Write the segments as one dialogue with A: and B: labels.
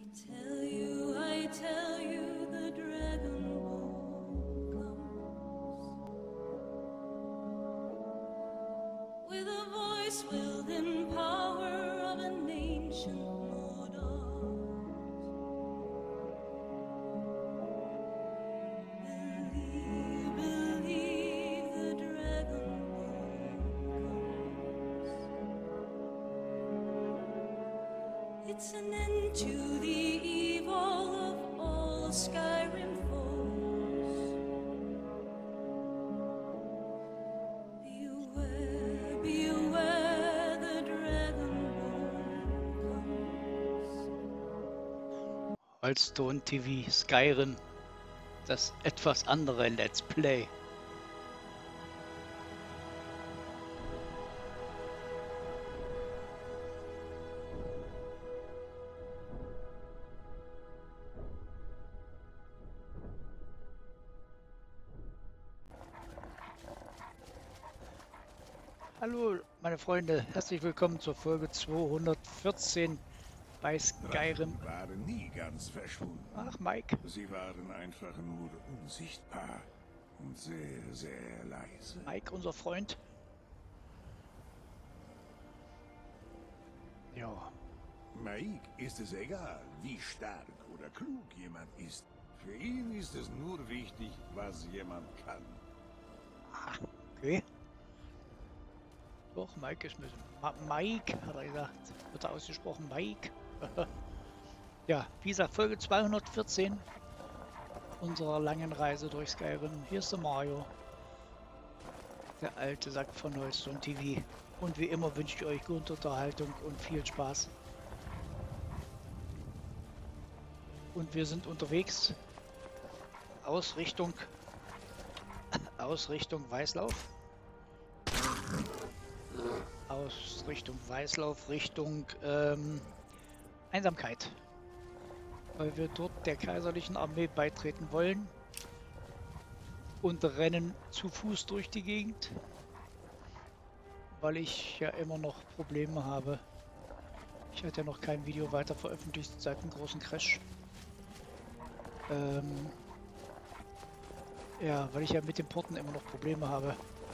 A: I tell you, the dragon ball comes with a voice within power of an ancient monarch. Believe, believe, the dragon ball comes. It's an end to the evil of all Skyrim foes. Beware, beware, the Dragonborn comes.
B: Hearthstone TV, Skyrim, das etwas andere Let's Play. Hallo meine Freunde, herzlich willkommen zur Folge 214 bei Skyrim.
C: Drachen waren nie ganz verschwunden.
B: Ach Mike,
C: Sie waren einfach nur unsichtbar und sehr, sehr leise.
B: Mike, unser Freund. Ja,
C: Mike ist es egal, wie stark oder klug jemand ist. Für ihn ist es nur wichtig, was jemand kann.
B: okay. Doch, Mike ist mit Mike, hat er gesagt. Wird er ausgesprochen, Mike. Ja, wie gesagt, Folge 214 unserer langen Reise durch Skyrim. Hier ist der Mario, der alte Sack von Hearthstone TV. Und wie immer wünsche ich euch gute Unterhaltung und viel Spaß. Und wir sind unterwegs aus Richtung Weißlauf. Aus Richtung Weißlauf, Richtung Einsamkeit. Weil wir dort der kaiserlichen Armee beitreten wollen. Und rennen zu Fuß durch die Gegend. Weil ich ja immer noch Probleme habe. Ich hatte ja noch kein Video weiter veröffentlicht seit dem großen Crash. Ja, weil ich ja mit den Porten immer noch Probleme habe.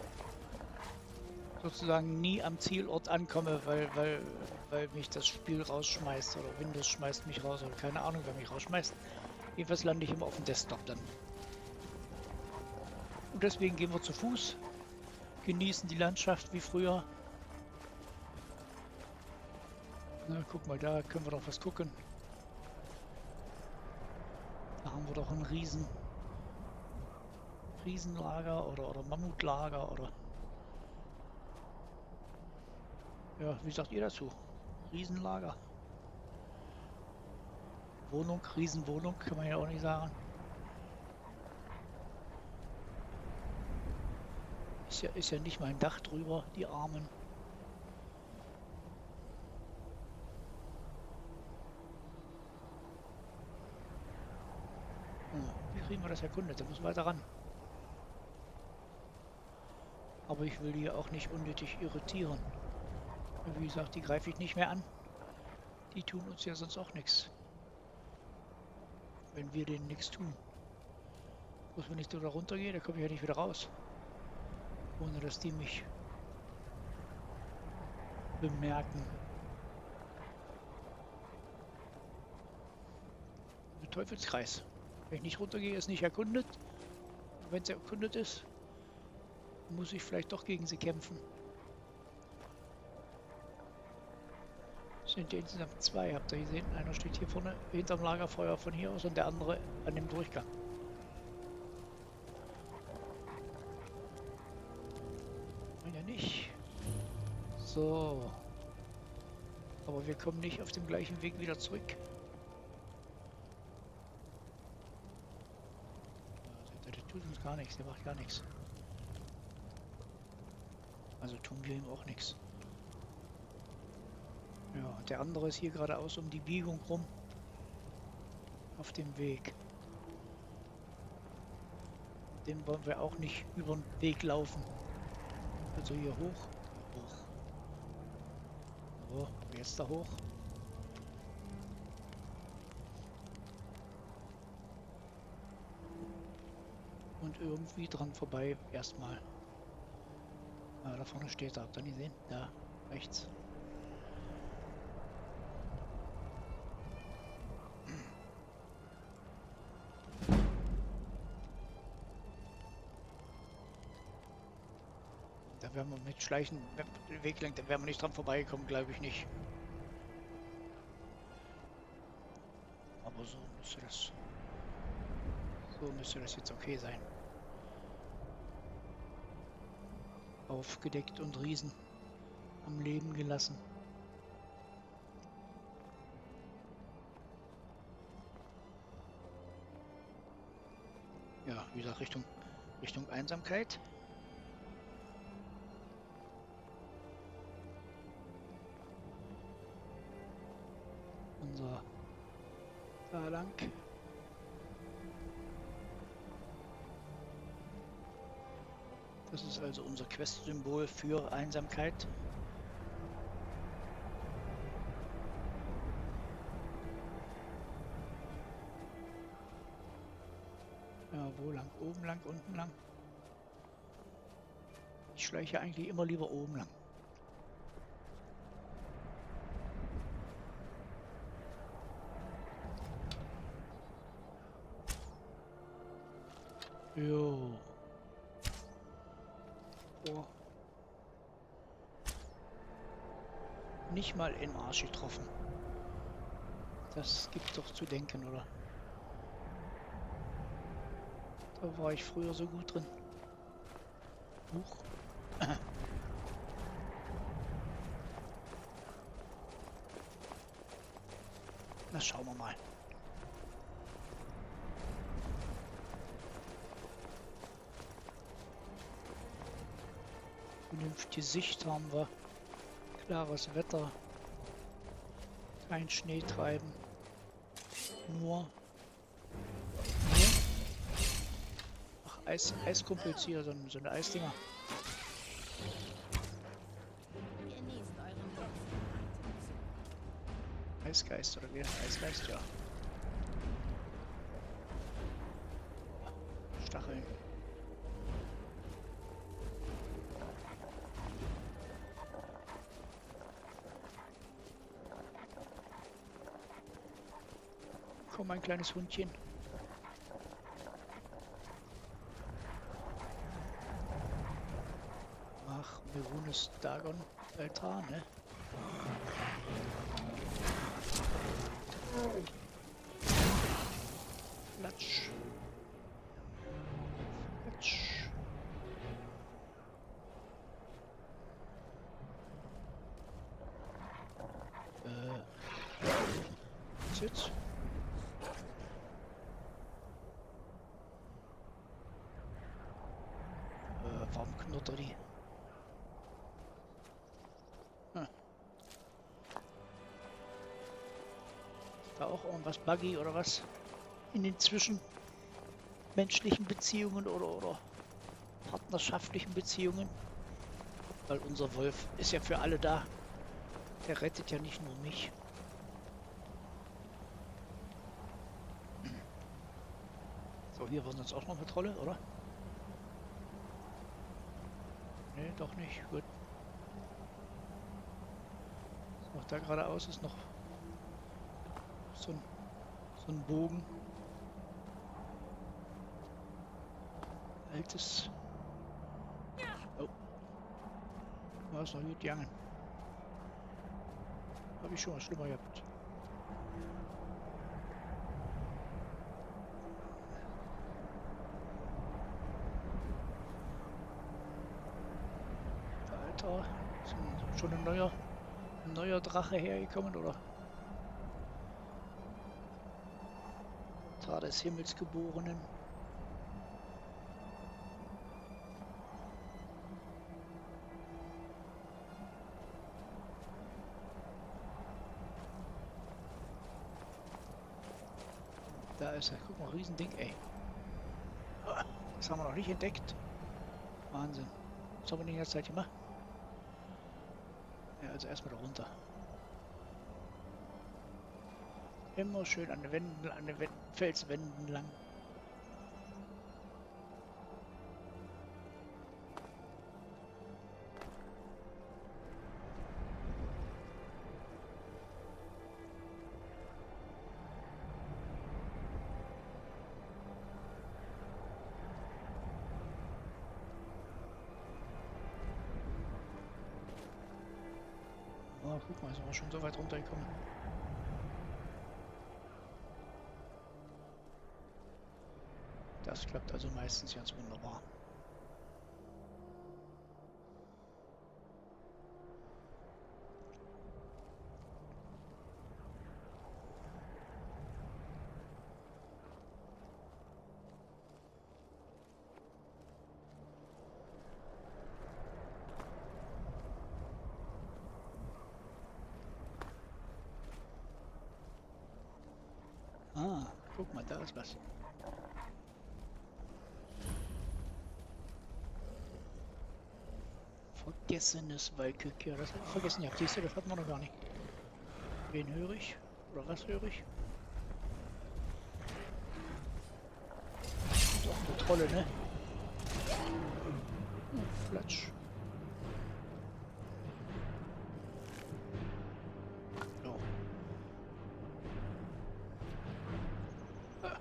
B: Sozusagen nie am Zielort ankomme, weil mich das Spiel rausschmeißt oder Windows schmeißt mich raus oder keine Ahnung, wer mich rausschmeißt. Jedenfalls lande ich immer auf dem Desktop dann. Und deswegen gehen wir zu Fuß, genießen die Landschaft wie früher. Na, guck mal, da können wir doch was gucken. Da haben wir doch ein Riesenlager oder Mammutlager oder... Ja, wie sagt ihr dazu? Riesenlager. Wohnung, Riesenwohnung, kann man ja auch nicht sagen. Ist ja nicht mein Dach drüber, die Armen. Wie kriegen wir das erkundet? Da muss weiter ran. Aber ich will die auch nicht unnötig irritieren. Wie gesagt, die greife ich nicht mehr an. Die tun uns ja sonst auch nichts. Wenn wir denen nichts tun. Bloß wenn ich da runter gehe, da komme ich ja nicht wieder raus. Ohne dass die mich bemerken. Der Teufelskreis. Wenn ich nicht runtergehe, ist nicht erkundet. Wenn es erkundet ist, muss ich vielleicht doch gegen sie kämpfen. Sind ja insgesamt zwei, habt ihr gesehen? Einer steht hier vorne hinterm Lagerfeuer von hier aus und der andere an dem Durchgang. Ja nicht. So. Aber wir kommen nicht auf dem gleichen Weg wieder zurück. Der tut uns gar nichts, der macht gar nichts. Also tun wir ihm auch nichts. Ja, der andere ist hier geradeaus um die Biegung rum. Auf dem Weg. Den wollen wir auch nicht über den Weg laufen. Also hier hoch. Hoch. So, jetzt da hoch. und irgendwie dran vorbei erstmal. Ah, da vorne steht er. Habt ihr ihn gesehen? Da, rechts. Da werden wir mit Schleichen, wenn wir den Weg lenkt, da werden wir nicht dran vorbeikommen, glaube ich nicht. Aber so müsste das jetzt okay sein. Aufgedeckt und Riesen am Leben gelassen. Ja, wie gesagt, Richtung Einsamkeit. Unser da lang. Das ist also unser Quest-Symbol für Einsamkeit. Ja, wo lang? Oben lang, unten lang? Ich schleiche eigentlich immer lieber oben lang. Jo. Oh. Nicht mal in den Arsch getroffen. Das gibt doch zu denken, oder? Da war ich früher so gut drin. Huch. Na, schauen wir mal. Vernünftige Sicht haben wir. Klares Wetter. Kein Schnee treiben. Nur. Ach, Eiskumpels hier, so eine Eisdinger.
D: Genießt euren letzten Atemzug.
B: Eisgeist oder wie? Eisgeist, ja. Stacheln. Komm, mein kleines Hundchen. Ach, Merunes Dagon Altar, ne? Platsch. Platsch. Was jetzt? Warum knurrt er die? Hm. Ist da auch irgendwas buggy oder was? In den zwischenmenschlichen Beziehungen oder partnerschaftlichen Beziehungen? Weil unser Wolf ist ja für alle da. Der rettet ja nicht nur mich. So, hier war sonst auch noch eine Trolle, oder? Nee, doch nicht. Gut. So, da geradeaus ist noch so ein Bogen. Altes. Oh. Da ist noch gut gegangen. Habe ich schon mal schlimmer gehabt. Alter, ist schon ein neuer Drache hergekommen, oder? Tar des Himmelsgeborenen. Da ist er. Guck mal, Riesending, ey. Das haben wir noch nicht entdeckt. Wahnsinn. Was haben wir denn jetzt Zeit gemacht? Ja, also erstmal da runter. Immer schön an den Wänden, Felswänden lang. Guck mal, sind wir schon so weit runtergekommen. Das klappt also meistens ganz wunderbar. Ah, guck mal, da ist was. Vergessenes Walkück. Ja, das hab ich vergessen. Ja, siehst du, das hatten wir noch gar nicht. Wen höre ich? Oder was höre ich? Doch eine Trolle, ne? Hm, Flatsch. Ja. Ah.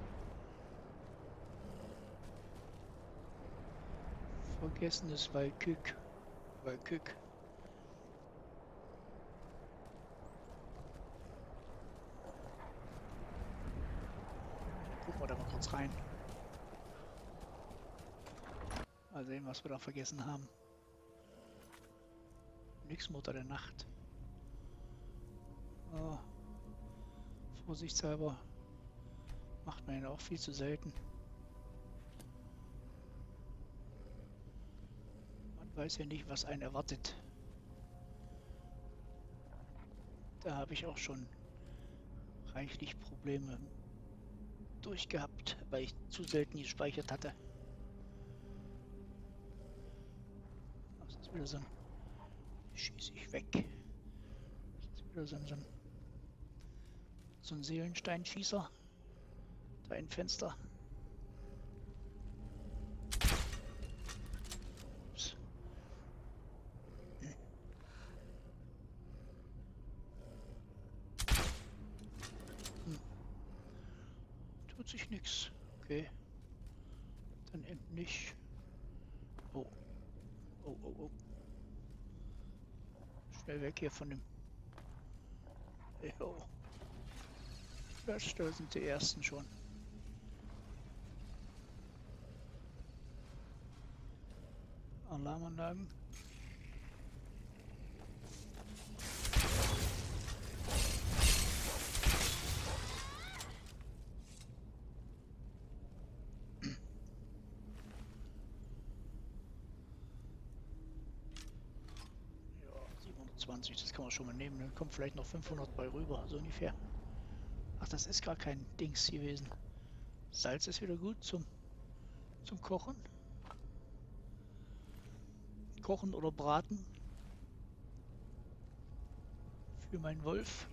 B: Vergessenes Walkück. Walkück. Gucken wir da mal kurz rein. Mal sehen, was wir da vergessen haben. Nix Mutter der Nacht. Oh. Vorsichtshalber. Macht man ja auch viel zu selten. Man weiß ja nicht, was einen erwartet. Da habe ich auch schon reichlich Probleme durchgehabt, weil ich zu selten gespeichert hatte. Das ist wieder so ein... Schieße ich weg. Das ist wieder so ein Seelensteinschießer. Da ein Fenster. Ups. Tut sich nichts. Okay. Dann eben nicht. Oh. Oh, oh, oh. Schnell weg hier von dem. Jo. Da sind die ersten schon. Alarmanlagen. Ja, 720, das kann man schon mal nehmen. Dann kommt vielleicht noch 500 bei rüber, so ungefähr. Ach, das ist gar kein Dings gewesen. Salz ist wieder gut zum Kochen. Kochen oder braten. Für meinen Wolf.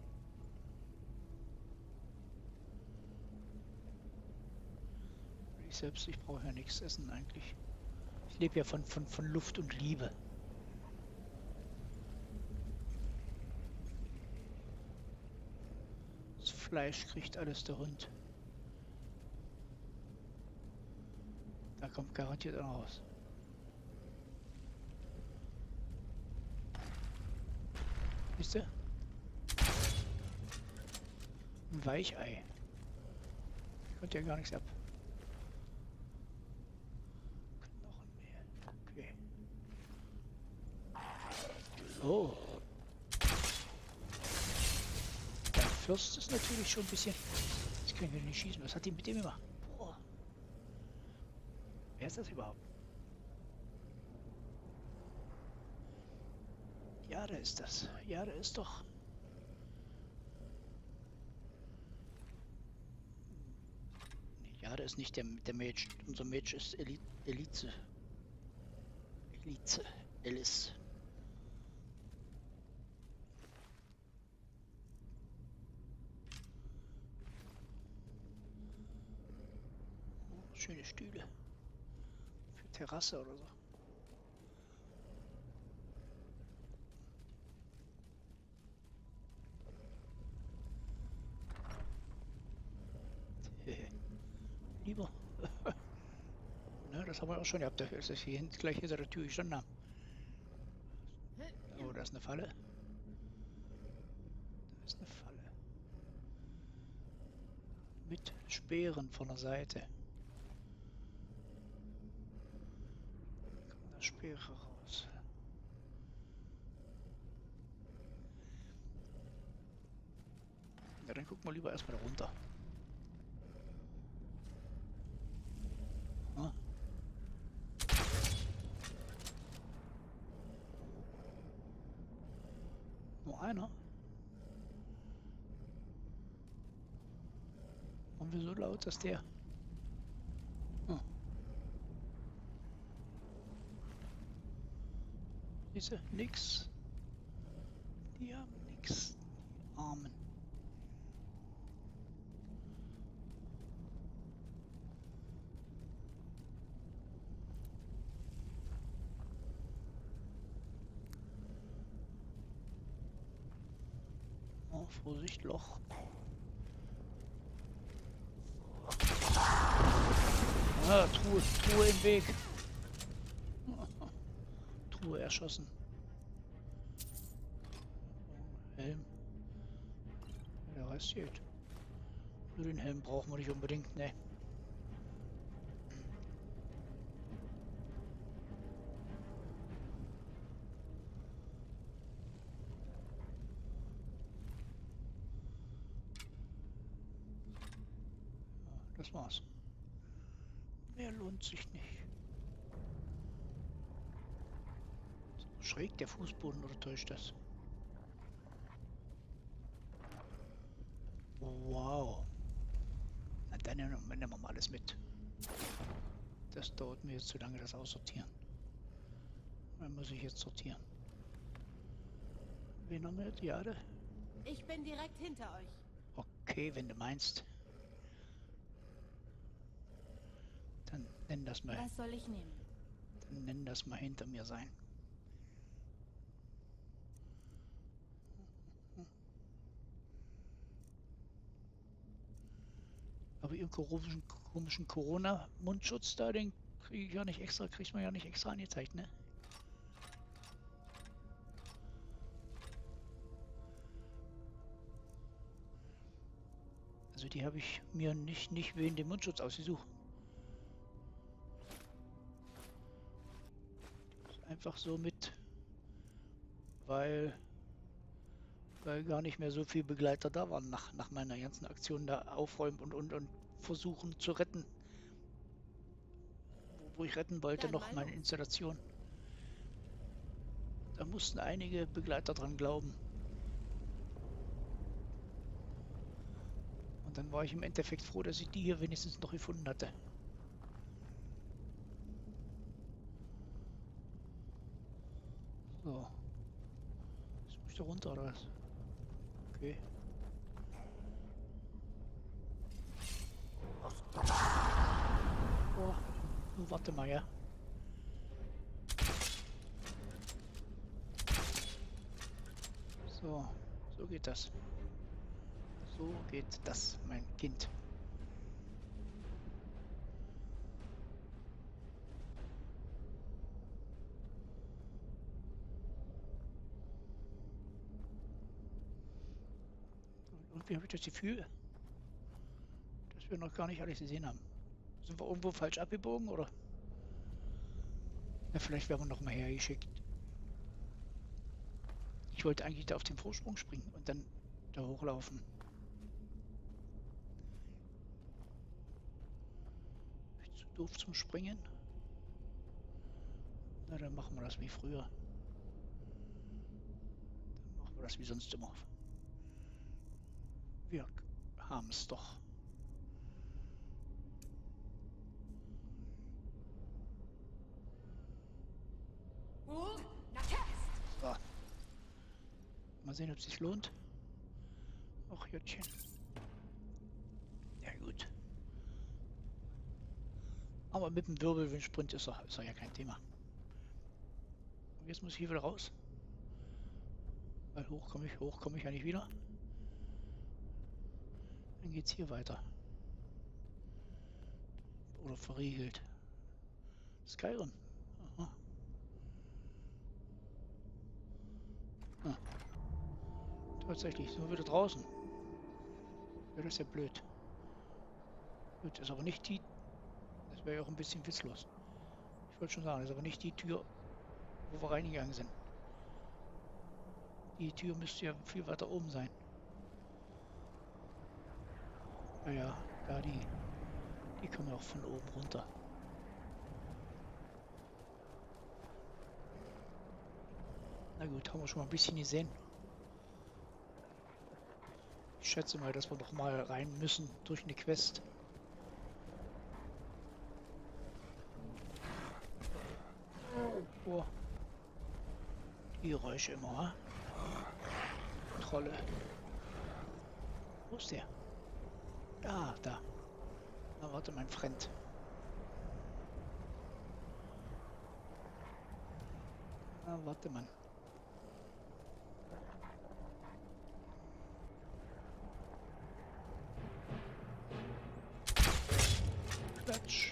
B: Ich selbst, ich brauche ja nichts essen eigentlich. Ich lebe ja von Luft und Liebe. Das Fleisch kriegt alles der Hund. Da kommt garantiert einer raus. Siehst du? Ein Weichei. Konnte ja gar nichts ab. Knochenmehl. Okay. Oh. Der Fürst ist natürlich schon ein bisschen... Das können wir nicht schießen. Was hat die mit dem gemacht? Boah. Wer ist das überhaupt? Ja, da ist das. Ja, da ist doch. Ja, da ist nicht der Mage. Unser Mage ist Elite. Alice. Oh, schöne Stühle. Für Terrasse oder so. Lieber. Na, das haben wir auch schon gehabt, dass ich hier gleich hinter der Tür gestanden habe. Oh, da ist eine Falle. Mit Speeren von der Seite. Kommt da Speere raus. Ja, dann gucken wir lieber erstmal da runter. Ah. Nur einer? Und wieso laut, dass der... Hm. Diese nix. Die haben nix. Die Armen. Oh, Vorsicht, Loch. Ah, Truhe im Weg. Truhe erschossen. Helm. Der Rest geht. Nur den Helm brauchen wir nicht unbedingt, ne. Ja, das war's. Mehr lohnt sich nicht. So schräg der Fußboden, oder täuscht das? Wow. Na, dann nehmen wir mal alles mit. Das dauert mir jetzt zu lange, das aussortieren. Dann muss ich jetzt sortieren. Wen haben wir? Die Erde?
D: Ich bin direkt hinter euch.
B: Okay, wenn du meinst. Dann nenn das mal.
D: Was soll ich nehmen?
B: Dann nenn das mal hinter mir sein. Aber ihren komischen Corona-Mundschutz da, den kriege ich ja nicht extra, kriegt man ja nicht extra angezeigt, ne? Also die habe ich mir nicht wegen dem Mundschutz ausgesucht. Einfach so mit, weil gar nicht mehr so viele Begleiter da waren nach meiner ganzen Aktion da aufräumen und versuchen zu retten. Wo ich retten wollte,
D: Dann
B: noch
D: mal
B: meine
D: los.
B: Installation. Da mussten einige Begleiter dran glauben. Und dann war ich im Endeffekt froh, dass ich die hier wenigstens noch gefunden hatte. So. Jetzt muss ich da runter, oder was? Okay. Oh, nun warte mal, ja. So, so geht das. So geht das, mein Kind. Und wie habe ich das Gefühl, dass wir noch gar nicht alles gesehen haben? Sind wir irgendwo falsch abgebogen, oder? Na, vielleicht werden wir noch mal hergeschickt. Ich wollte eigentlich da auf den Vorsprung springen und dann da hochlaufen. Bin ich zu doof zum Springen? Na, dann machen wir das wie früher. Dann machen wir das wie sonst immer. Wir haben es doch. So. Mal sehen, ob es sich lohnt. Ach, Jöttchen. Ja, gut. Aber mit dem Wirbelwindsprint ist er ja kein Thema. Und jetzt muss ich hier wieder raus. Weil hoch komme ich ja nicht wieder. Dann geht's hier weiter. Oder verriegelt. Skyrim. Aha. Ah. Tatsächlich, sind wir wieder draußen. Ja, das ist ja blöd. Gut, ist aber nicht die... Das wäre ja auch ein bisschen witzlos. Ich wollte schon sagen, das ist aber nicht die Tür, wo wir reingegangen sind. Die Tür müsste ja viel weiter oben sein. Naja, da die kommen auch von oben runter. Na gut, haben wir schon mal ein bisschen gesehen. Ich schätze mal, dass wir noch mal rein müssen durch eine Quest. Oh. Die Geräusche immer, ha? Trolle. Wo ist der? Ah, da. Na, warte, mein Freund. Na, warte, Mann. Quatsch.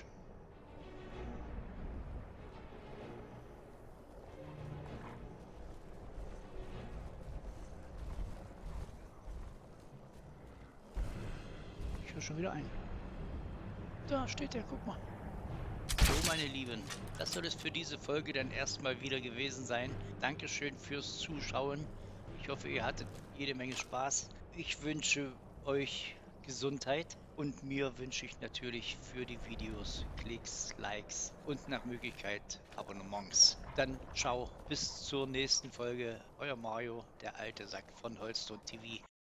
B: Ich höre schon wieder ein. Da steht der, guck mal.
E: So, meine Lieben, das soll es für diese Folge dann erstmal wieder gewesen sein. Dankeschön fürs Zuschauen. Ich hoffe, ihr hattet jede Menge Spaß. Ich wünsche euch Gesundheit und mir wünsche ich natürlich für die Videos Klicks, Likes und nach Möglichkeit Abonnements. Dann ciao, bis zur nächsten Folge. Euer Mario, der alte Sack von Holstone TV.